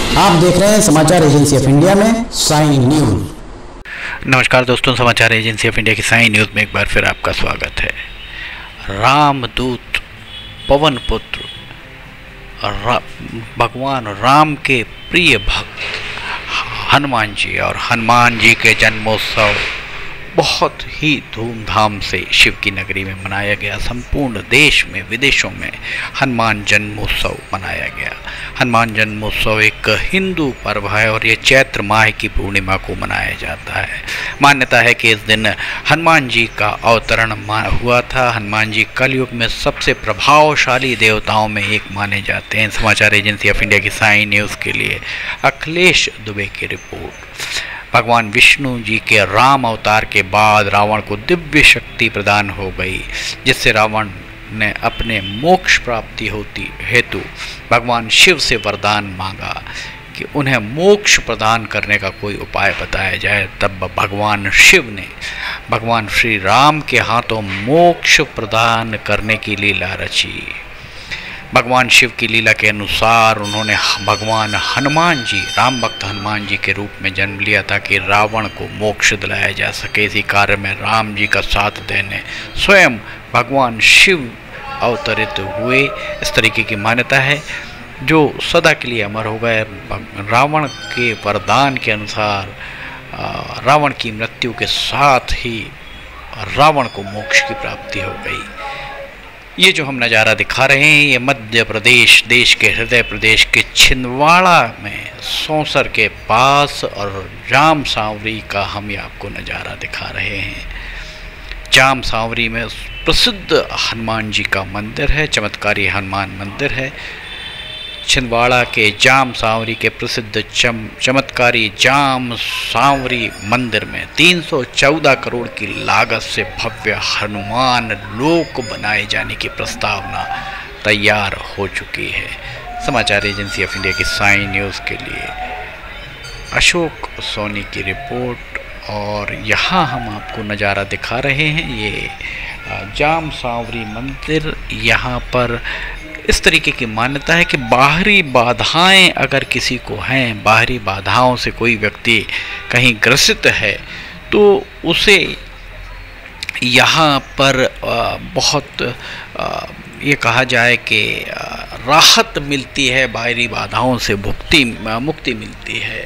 आप देख रहे हैं समाचार एजेंसी ऑफ इंडिया में साइन न्यूज। नमस्कार दोस्तों, समाचार एजेंसी ऑफ इंडिया की साइन न्यूज़ में एक बार फिर आपका स्वागत है। रामदूत पवन पुत्र भगवान राम के प्रिय भक्त हनुमान जी और हनुमान जी के जन्मोत्सव बहुत ही धूमधाम से शिव की नगरी में मनाया गया। संपूर्ण देश में विदेशों में हनुमान जन्मोत्सव मनाया गया। हनुमान जन्मोत्सव एक हिंदू पर्व है और ये चैत्र माह की पूर्णिमा को मनाया जाता है। मान्यता है कि इस दिन हनुमान जी का अवतरण हुआ था। हनुमान जी कलयुग में सबसे प्रभावशाली देवताओं में एक माने जाते हैं। समाचार एजेंसी ऑफ इंडिया की साइन न्यूज़ के लिए अखिलेश दुबे की रिपोर्ट। भगवान विष्णु जी के राम अवतार के बाद रावण को दिव्य शक्ति प्रदान हो गई, जिससे रावण ने अपने मोक्ष प्राप्ति होती हेतु भगवान शिव से वरदान मांगा कि उन्हें मोक्ष प्रदान करने का कोई उपाय बताया जाए। तब भगवान शिव ने भगवान श्री राम के हाथों मोक्ष प्रदान करने की लीला रची। भगवान शिव की लीला के अनुसार उन्होंने भगवान हनुमान जी, राम भक्त हनुमान जी के रूप में जन्म लिया ताकि रावण को मोक्ष दिलाया जा सके। इसी कार्य में राम जी का साथ देने स्वयं भगवान शिव अवतरित हुए, इस तरीके की मान्यता है जो सदा के लिए अमर हो गए। रावण के वरदान के अनुसार रावण की मृत्यु के साथ ही रावण को मोक्ष की प्राप्ति हो गई। ये जो हम नज़ारा दिखा रहे हैं ये मध्य प्रदेश, देश के हृदय प्रदेश के छिंदवाड़ा में सौंसर के पास और जाम सांवरी का हम ये आपको नज़ारा दिखा रहे हैं। जाम सांवरी में प्रसिद्ध हनुमान जी का मंदिर है, चमत्कारी हनुमान मंदिर है। छिंदवाड़ा के जाम सांवरी के प्रसिद्ध चमत्कारी जाम सांवरी मंदिर में 314 करोड़ की लागत से भव्य हनुमान लोक बनाए जाने की प्रस्तावना तैयार हो चुकी है। समाचार एजेंसी ऑफ इंडिया की साइन न्यूज़ के लिए अशोक सोनी की रिपोर्ट। और यहाँ हम आपको नज़ारा दिखा रहे हैं ये जाम सांवरी मंदिर। यहाँ पर इस तरीके की मान्यता है कि बाहरी बाधाएं अगर किसी को हैं, बाहरी बाधाओं से कोई व्यक्ति कहीं ग्रसित है तो उसे यहाँ पर बहुत ये कहा जाए कि राहत मिलती है, बाहरी बाधाओं से मुक्ति मिलती है।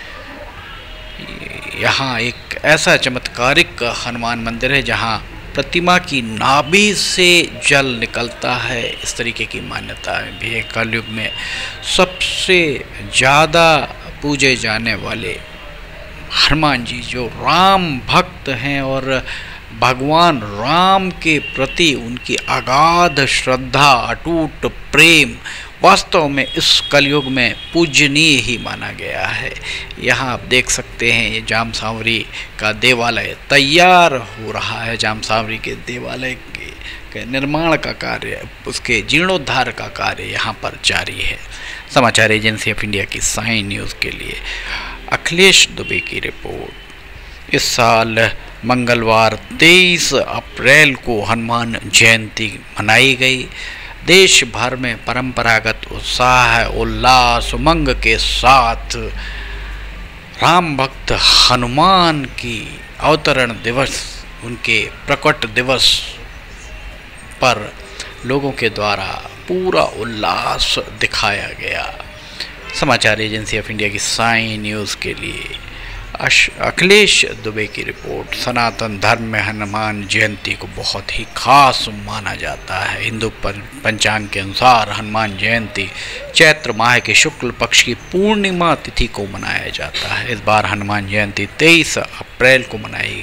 यहाँ एक ऐसा चमत्कारिक हनुमान मंदिर है जहाँ प्रतिमा की नाभि से जल निकलता है, इस तरीके की मान्यता भी है। कलयुग में सबसे ज़्यादा पूजे जाने वाले हनुमान जी जो राम भक्त हैं और भगवान राम के प्रति उनकी अगाध श्रद्धा, अटूट प्रेम वास्तव में इस कलयुग में पूजनीय ही माना गया है। यहाँ आप देख सकते हैं ये जाम सांवरी का देवालय तैयार हो रहा है। जाम सांवरी के देवालय के निर्माण का कार्य, उसके जीर्णोद्धार का कार्य यहाँ पर जारी है। समाचार एजेंसी ऑफ इंडिया की साइन न्यूज़ के लिए अखिलेश दुबे की रिपोर्ट। इस साल मंगलवार 23 अप्रैल को हनुमान जयंती मनाई गई। देश भर में परंपरागत उत्साह, उल्लास, उमंग के साथ राम भक्त हनुमान की अवतरण दिवस, उनके प्रकट दिवस पर लोगों के द्वारा पूरा उल्लास दिखाया गया। समाचार एजेंसी ऑफ इंडिया की साइन न्यूज़ के लिए अखिलेश दुबे की रिपोर्ट। सनातन धर्म में हनुमान जयंती को बहुत ही खास माना जाता है। हिंदू पंचांग के अनुसार हनुमान जयंती चैत्र माह के शुक्ल पक्ष की पूर्णिमा तिथि को मनाया जाता है। इस बार हनुमान जयंती 23 अप्रैल को मनाई।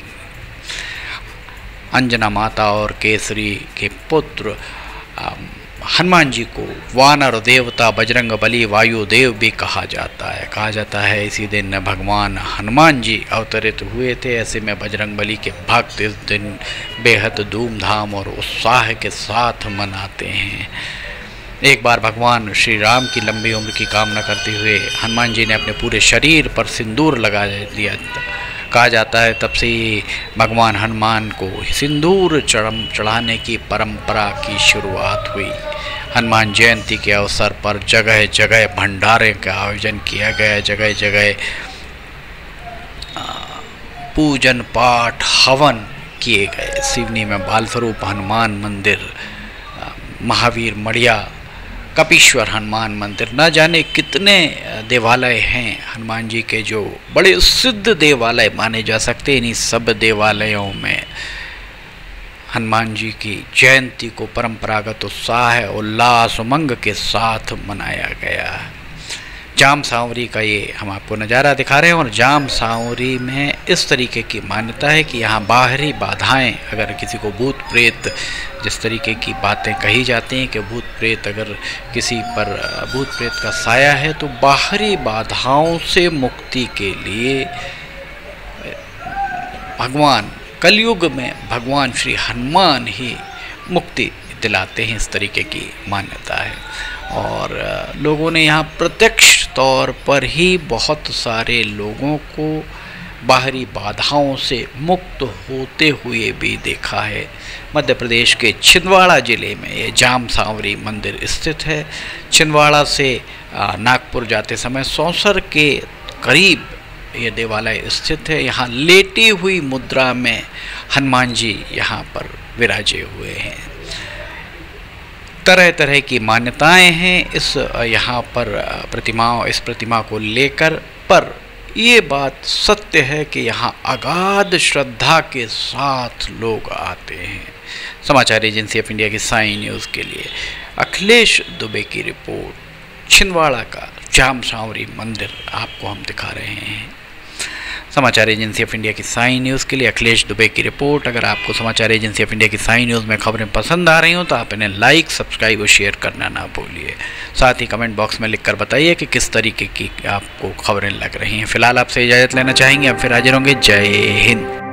अंजना माता और केसरी के पुत्र हनुमान जी को वानर देवता बजरंग बली वायुदेव भी कहा जाता है। इसी दिन भगवान हनुमान जी अवतरित हुए थे। ऐसे में बजरंग बली के भक्त इस दिन बेहद धूमधाम और उत्साह के साथ मनाते हैं। एक बार भगवान श्री राम की लंबी उम्र की कामना करते हुए हनुमान जी ने अपने पूरे शरीर पर सिंदूर लगा दिया। कहा जाता है तब से ही भगवान हनुमान को सिंदूर चढ़ाने की परंपरा की शुरुआत हुई। हनुमान जयंती के अवसर पर जगह जगह भंडारे का आयोजन किया गया, जगह जगह पूजन पाठ हवन किए गए। सिवनी में बाल स्वरूप हनुमान मंदिर, महावीर मड़िया, कपीश्वर हनुमान मंदिर, न जाने कितने देवालय हैं हनुमान जी के जो बड़े सिद्ध देवालय माने जा सकते हैं। इन्हीं सब देवालयों में हनुमान जी की जयंती को परंपरागत उत्साह उल्लास उमंग के साथ मनाया गया। जाम सांवरी का ये हम आपको नज़ारा दिखा रहे हैं और जाम सांवरी में इस तरीके की मान्यता है कि यहाँ बाहरी बाधाएं, अगर किसी को भूत प्रेत, जिस तरीके की बातें कही जाती हैं कि भूत प्रेत, अगर किसी पर भूत प्रेत का साया है तो बाहरी बाधाओं से मुक्ति के लिए भगवान कलयुग में भगवान श्री हनुमान ही मुक्ति दिलाते हैं, इस तरीके की मान्यता है। और लोगों ने यहाँ प्रत्यक्ष तौर पर ही बहुत सारे लोगों को बाहरी बाधाओं से मुक्त होते हुए भी देखा है। मध्य प्रदेश के छिंदवाड़ा ज़िले में ये जाम सांवरी मंदिर स्थित है। छिंदवाड़ा से नागपुर जाते समय सौंसर के करीब ये देवालय स्थित है। यहाँ लेटी हुई मुद्रा में हनुमान जी यहाँ पर विराजे हुए हैं। तरह तरह की मान्यताएं हैं इस यहाँ पर इस प्रतिमा को लेकर, पर ये बात सत्य है कि यहाँ अगाध श्रद्धा के साथ लोग आते हैं। समाचार एजेंसी ऑफ इंडिया की साई न्यूज़ के लिए अखिलेश दुबे की रिपोर्ट। छिंदवाड़ा का जाम सांवरी मंदिर आपको हम दिखा रहे हैं। समाचार एजेंसी ऑफ इंडिया की साई न्यूज़ के लिए अखिलेश दुबे की रिपोर्ट। अगर आपको समाचार एजेंसी ऑफ इंडिया की साई न्यूज़ में खबरें पसंद आ रही हो तो आप इन्हें लाइक, सब्सक्राइब और शेयर करना ना भूलिए। साथ ही कमेंट बॉक्स में लिखकर बताइए कि किस तरीके की आपको खबरें लग रही हैं। फिलहाल आपसे इजाज़त लेना चाहेंगे, अब फिर हाजिर होंगे। जय हिंद।